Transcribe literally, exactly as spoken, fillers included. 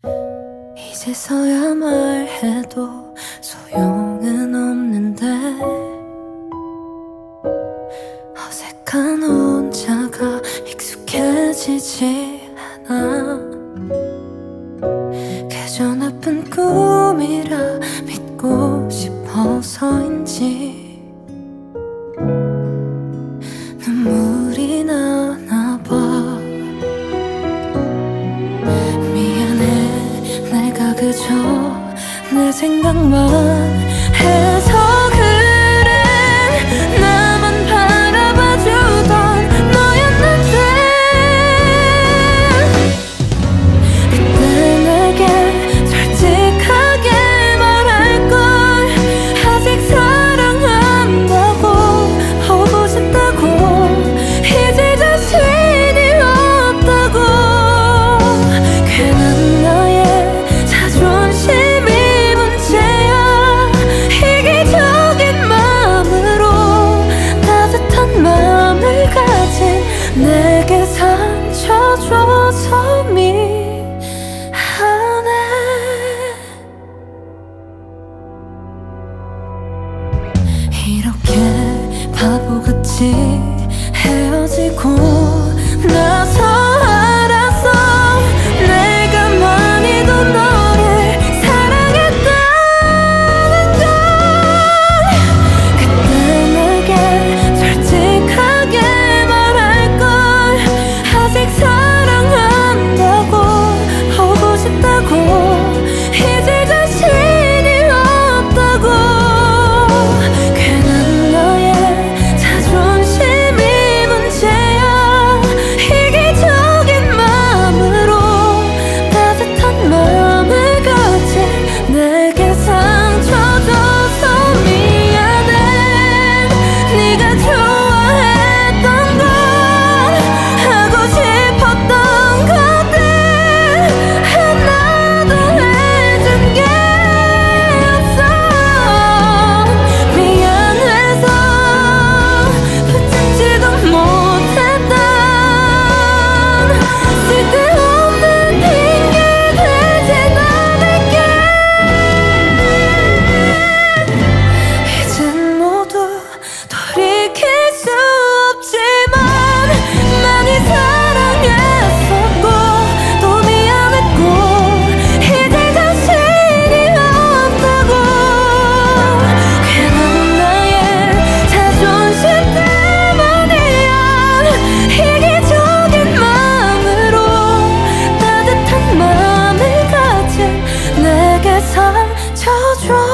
이제서야 말해도 소용은 없는데 어색한 혼자가 익숙해지지 않아. 그저 나쁜 꿈이라 믿고 싶어서인지 눈물이 나나 봐. 미안해, 내가 그저 내 생각만 해서 그래. 나만 바라봐주던 너였는데 그때 내게 솔직하게 말할걸. 아직 사랑한다고 보고 싶다고 이제 자신이 없다고. 괜한 나의 자존심이 문제야. 이기적인 마음으로 따뜻한 마음을 가진 내게 상처 줘서 미안해. 이렇게 바보같이 헤어지고 나서 알았어. 내가 많이도 너를 사랑했다는 걸. 그때 내게 솔직하게 말할걸. 아직 사랑한다고 보고 싶다고 이제 자신이 없다고. 괜한 나의 자존심이 문제야. 이기적인 마음으로 따뜻한 마음을 가진 내게 상처 줘서 미안해. 네가 좋아했던 건 하고 싶었던 것들 하나도 해준 게 없어. 미안해서 붙잡지도 못했던 쓸데없는 핑계 대진 않을게. 이젠 모두 돌이킬 수 없지만 많이 사랑했었고 또 미안했고 이제 자신이 없다고. 괜한 나의 자존심 때문이야. 이기적인 마음으로 따뜻한 마음을 가진 내게 상처 줘.